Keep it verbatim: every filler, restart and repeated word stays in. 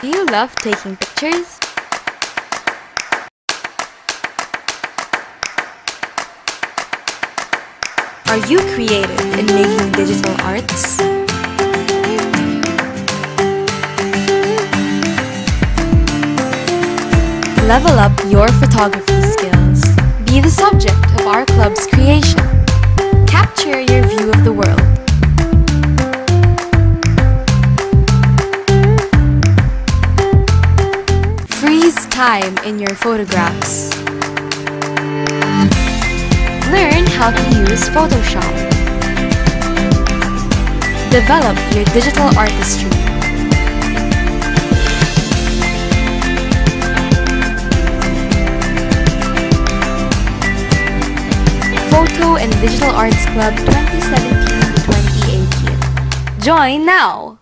Do you love taking pictures? Are you creative in making digital arts? Level up your photography skills. Be the subject of our club's creation. Capture your view of the world. Freeze time in your photographs. Learn how to use Photoshop. Develop your digital artistry. Photo and Digital Arts Club twenty seventeen to twenty eighteen. Join now!